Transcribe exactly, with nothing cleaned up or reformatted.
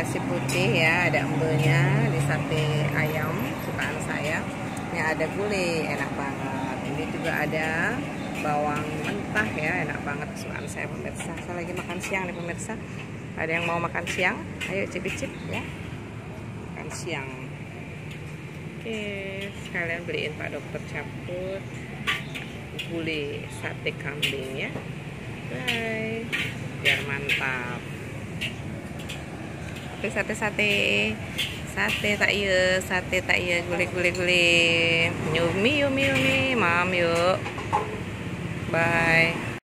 nasi putih ya, ada embelnya di sate ayam kesukaan saya. Ini ada gulai, enak banget. Ini juga ada bawang mentah ya, enak banget kesukaan saya pemirsa. Saya lagi makan siang nih pemirsa. Ada yang mau makan siang? Ayo cip-cip ya. Makan siang. Oke, sekalian beliin Pak Dokter cabut gulai sate kambing ya. Bye. Biar mantap. Oke, sate-sate. Sate tak iya, sate tak iya, gulai-gulai-gulai. Yumi, yumi, yumi. Mam yuk. Bye.